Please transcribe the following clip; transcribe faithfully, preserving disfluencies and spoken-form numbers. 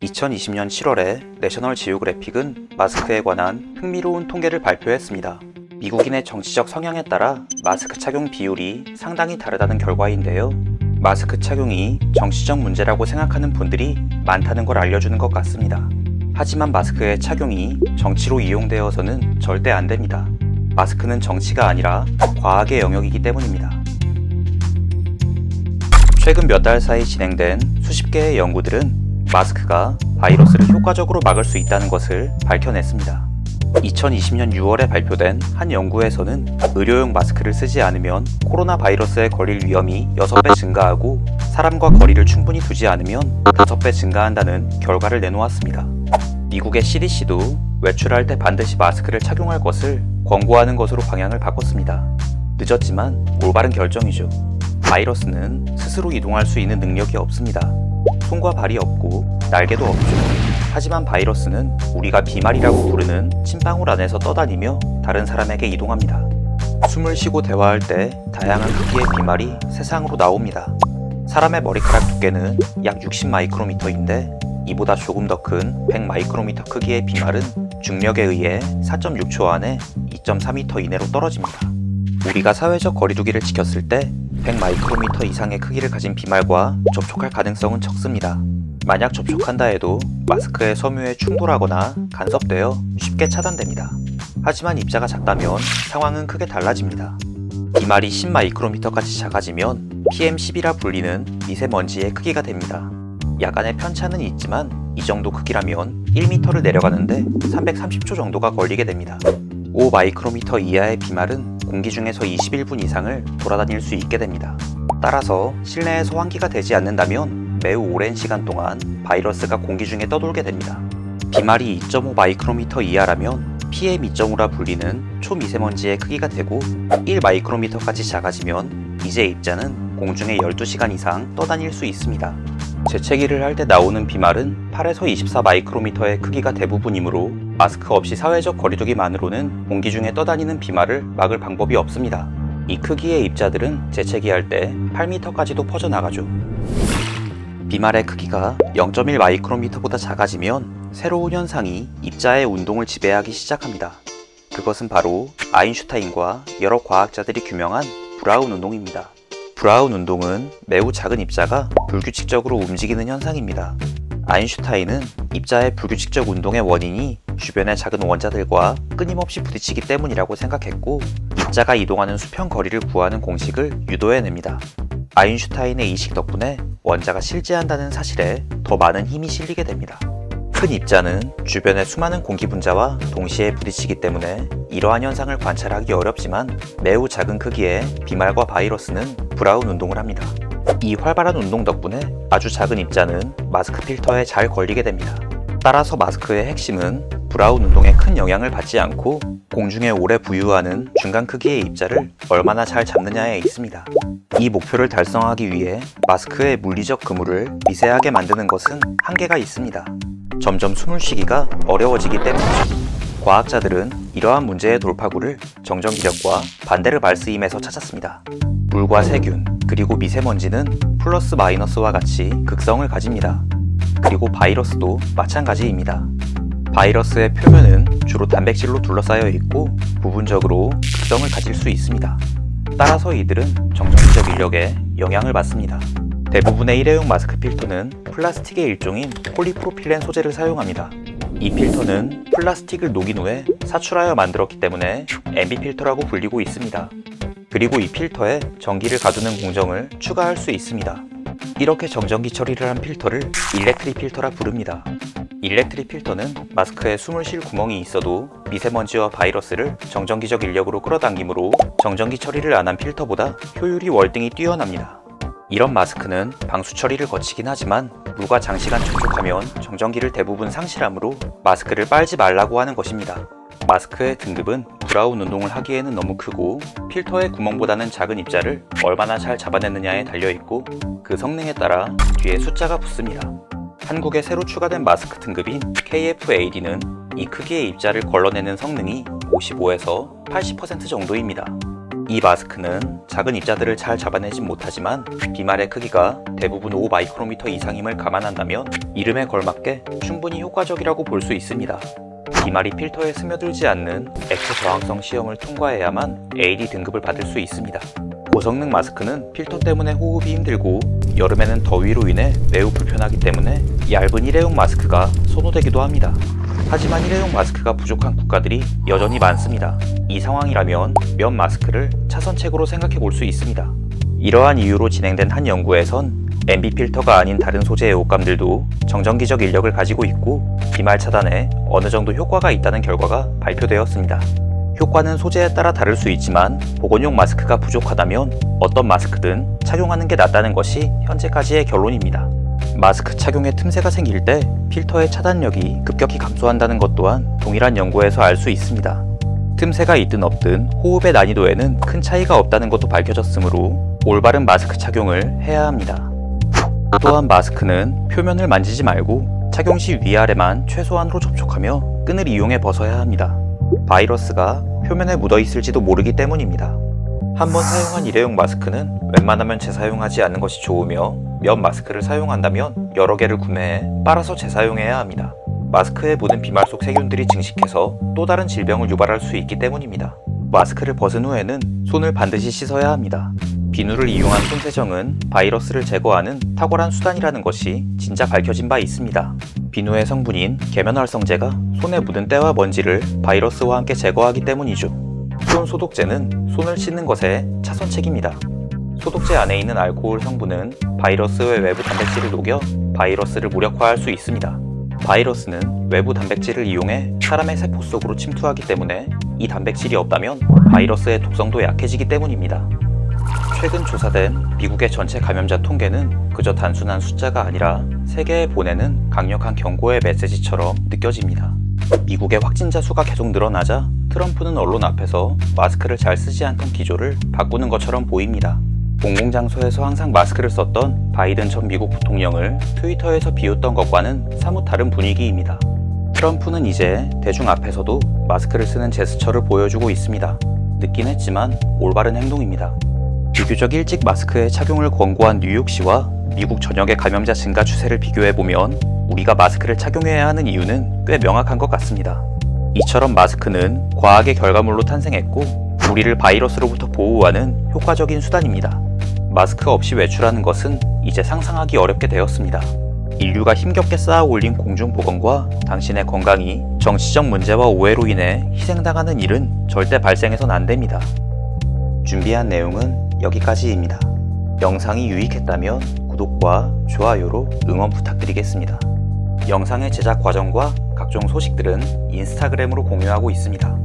이천이십 년 칠월에 내셔널 지오그래픽은 마스크에 관한 흥미로운 통계를 발표했습니다. 미국인의 정치적 성향에 따라 마스크 착용 비율이 상당히 다르다는 결과인데요. 마스크 착용이 정치적 문제라고 생각하는 분들이 많다는 걸 알려주는 것 같습니다. 하지만 마스크의 착용이 정치로 이용되어서는 절대 안 됩니다. 마스크는 정치가 아니라 과학의 영역이기 때문입니다. 최근 몇 달 사이 진행된 수십 개의 연구들은 마스크가 바이러스를 효과적으로 막을 수 있다는 것을 밝혀냈습니다. 이천이십 년 유월에 발표된 한 연구에서는 의료용 마스크를 쓰지 않으면 코로나 바이러스에 걸릴 위험이 여섯 배 증가하고 사람과 거리를 충분히 두지 않으면 다섯 배 증가한다는 결과를 내놓았습니다. 미국의 씨디씨도 외출할 때 반드시 마스크를 착용할 것을 권고하는 것으로 방향을 바꿨습니다. 늦었지만 올바른 결정이죠. 바이러스는 스스로 이동할 수 있는 능력이 없습니다. 손과 발이 없고 날개도 없죠. 하지만 바이러스는 우리가 비말이라고 부르는 침방울 안에서 떠다니며 다른 사람에게 이동합니다. 숨을 쉬고 대화할 때 다양한 크기의 비말이 세상으로 나옵니다. 사람의 머리카락 두께는 약 육십 마이크로미터인데 이보다 조금 더 큰 백 마이크로미터 크기의 비말은 중력에 의해 사 점 육 초 안에 이 점 사 미터 이내로 떨어집니다. 우리가 사회적 거리두기를 지켰을 때 백 마이크로미터 이상의 크기를 가진 비말과 접촉할 가능성은 적습니다. 만약 접촉한다 해도 마스크의 섬유에 충돌하거나 간섭되어 쉽게 차단됩니다. 하지만 입자가 작다면 상황은 크게 달라집니다. 비말이 십 마이크로미터까지 작아지면 피엠 십이라 불리는 미세먼지의 크기가 됩니다. 약간의 편차는 있지만 이 정도 크기라면 일 미터를 내려가는데 삼백삼십 초 정도가 걸리게 됩니다. 오 마이크로미터 이하의 비말은 공기 중에서 이십일 분 이상을 돌아다닐 수 있게 됩니다. 따라서 실내에서 환기가 되지 않는다면 매우 오랜 시간 동안 바이러스가 공기 중에 떠돌게 됩니다. 비말이 이 점 오 마이크로미터 이하라면 피엠 이 점 오라 불리는 초미세먼지의 크기가 되고 일 마이크로미터까지 작아지면 이제 입자는 공중에 열두 시간 이상 떠다닐 수 있습니다. 재채기를 할 때 나오는 비말은 팔에서 이십사 마이크로미터의 크기가 대부분이므로 마스크 없이 사회적 거리두기만으로는 공기 중에 떠다니는 비말을 막을 방법이 없습니다. 이 크기의 입자들은 재채기할 때 팔 미터까지도 퍼져나가죠. 비말의 크기가 영 점 일 마이크로미터보다 작아지면 새로운 현상이 입자의 운동을 지배하기 시작합니다. 그것은 바로 아인슈타인과 여러 과학자들이 규명한 브라운 운동입니다. 브라운 운동은 매우 작은 입자가 불규칙적으로 움직이는 현상입니다. 아인슈타인은 입자의 불규칙적 운동의 원인이 주변의 작은 원자들과 끊임없이 부딪히기 때문이라고 생각했고 입자가 이동하는 수평 거리를 구하는 공식을 유도해냅니다. 아인슈타인의 이식 덕분에 원자가 실제한다는 사실에 더 많은 힘이 실리게 됩니다. 큰 입자는 주변의 수많은 공기 분자와 동시에 부딪히기 때문에 이러한 현상을 관찰하기 어렵지만 매우 작은 크기의 비말과 바이러스는 브라운 운동을 합니다. 이 활발한 운동 덕분에 아주 작은 입자는 마스크 필터에 잘 걸리게 됩니다. 따라서 마스크의 핵심은 브라운 운동에 큰 영향을 받지 않고 공중에 오래 부유하는 중간 크기의 입자를 얼마나 잘 잡느냐에 있습니다. 이 목표를 달성하기 위해 마스크의 물리적 그물을 미세하게 만드는 것은 한계가 있습니다. 점점 숨을 쉬기가 어려워지기 때문이죠. 과학자들은 이러한 문제의 돌파구를 정전기력과 반데르 발스임에서 찾았습니다. 물과 세균, 그리고 미세먼지는 플러스 마이너스와 같이 극성을 가집니다. 그리고 바이러스도 마찬가지입니다. 바이러스의 표면은 주로 단백질로 둘러싸여 있고 부분적으로 극성을 가질 수 있습니다. 따라서 이들은 정전기적 인력에 영향을 받습니다. 대부분의 일회용 마스크 필터는 플라스틱의 일종인 폴리프로필렌 소재를 사용합니다. 이 필터는 플라스틱을 녹인 후에 사출하여 만들었기 때문에 엠비 필터라고 불리고 있습니다. 그리고 이 필터에 전기를 가두는 공정을 추가할 수 있습니다. 이렇게 정전기 처리를 한 필터를 일렉트릭 필터라 부릅니다. 일렉트릭 필터는 마스크에 숨을 쉴 구멍이 있어도 미세먼지와 바이러스를 정전기적 인력으로 끌어당기므로 정전기 처리를 안 한 필터보다 효율이 월등히 뛰어납니다. 이런 마스크는 방수 처리를 거치긴 하지만 물과 장시간 접촉하면 정전기를 대부분 상실하므로 마스크를 빨지 말라고 하는 것입니다. 마스크의 등급은 브라운 운동을 하기에는 너무 크고 필터의 구멍보다는 작은 입자를 얼마나 잘 잡아내느냐에 달려있고 그 성능에 따라 뒤에 숫자가 붙습니다. 한국에 새로 추가된 마스크 등급인 케이에프 에이디는 이 크기의 입자를 걸러내는 성능이 오십오에서 팔십 퍼센트 정도입니다. 이 마스크는 작은 입자들을 잘 잡아내진 못하지만 비말의 크기가 대부분 오 마이크로미터 이상임을 감안한다면 이름에 걸맞게 충분히 효과적이라고 볼 수 있습니다. 비말이 필터에 스며들지 않는 액체 저항성 시험을 통과해야만 에이디 등급을 받을 수 있습니다. 고성능 마스크는 필터 때문에 호흡이 힘들고 여름에는 더위로 인해 매우 불편하기 때문에 얇은 일회용 마스크가 선호되기도 합니다. 하지만 일회용 마스크가 부족한 국가들이 여전히 많습니다. 이 상황이라면 면 마스크를 차선책으로 생각해 볼 수 있습니다. 이러한 이유로 진행된 한 연구에선 엠비 필터가 아닌 다른 소재의 옷감들도 정전기적 인력을 가지고 있고 비말 차단에 어느 정도 효과가 있다는 결과가 발표되었습니다. 효과는 소재에 따라 다를 수 있지만 보건용 마스크가 부족하다면 어떤 마스크든 착용하는 게 낫다는 것이 현재까지의 결론입니다. 마스크 착용에 틈새가 생길 때 필터의 차단력이 급격히 감소한다는 것 또한 동일한 연구에서 알 수 있습니다. 틈새가 있든 없든 호흡의 난이도에는 큰 차이가 없다는 것도 밝혀졌으므로 올바른 마스크 착용을 해야 합니다. 또한 마스크는 표면을 만지지 말고 착용 시 위아래만 최소한으로 접촉하며 끈을 이용해 벗어야 합니다. 바이러스가 표면에 묻어 있을지도 모르기 때문입니다. 한번 사용한 일회용 마스크는 웬만하면 재사용하지 않는 것이 좋으며 면 마스크를 사용한다면 여러 개를 구매해 빨아서 재사용해야 합니다. 마스크에 묻은 비말 속 세균들이 증식해서 또 다른 질병을 유발할 수 있기 때문입니다. 마스크를 벗은 후에는 손을 반드시 씻어야 합니다. 비누를 이용한 손세정은 바이러스를 제거하는 탁월한 수단이라는 것이 진짜 밝혀진 바 있습니다. 비누의 성분인 계면활성제가 손에 묻은 때와 먼지를 바이러스와 함께 제거하기 때문이죠. 손 소독제는 손을 씻는 것에 차선책입니다. 소독제 안에 있는 알코올 성분은 바이러스의 외부 단백질을 녹여 바이러스를 무력화할 수 있습니다. 바이러스는 외부 단백질을 이용해 사람의 세포 속으로 침투하기 때문에 이 단백질이 없다면 바이러스의 독성도 약해지기 때문입니다. 최근 조사된 미국의 전체 감염자 통계는 그저 단순한 숫자가 아니라 세계에 보내는 강력한 경고의 메시지처럼 느껴집니다. 미국의 확진자 수가 계속 늘어나자 트럼프는 언론 앞에서 마스크를 잘 쓰지 않던 기조를 바꾸는 것처럼 보입니다. 공공장소에서 항상 마스크를 썼던 바이든 전 미국 부통령을 트위터에서 비웃던 것과는 사뭇 다른 분위기입니다. 트럼프는 이제 대중 앞에서도 마스크를 쓰는 제스처를 보여주고 있습니다. 늦긴 했지만 올바른 행동입니다. 비교적 일찍 마스크의 착용을 권고한 뉴욕시와 미국 전역의 감염자 증가 추세를 비교해보면 우리가 마스크를 착용해야 하는 이유는 꽤 명확한 것 같습니다. 이처럼 마스크는 과학의 결과물로 탄생했고 우리를 바이러스로부터 보호하는 효과적인 수단입니다. 마스크 없이 외출하는 것은 이제 상상하기 어렵게 되었습니다. 인류가 힘겹게 쌓아 올린 공중보건과 당신의 건강이 정치적 문제와 오해로 인해 희생당하는 일은 절대 발생해선 안 됩니다. 준비한 내용은 여기까지입니다. 영상이 유익했다면 구독과 좋아요로 응원 부탁드리겠습니다. 영상의 제작 과정과 각종 소식들은 인스타그램으로 공유하고 있습니다.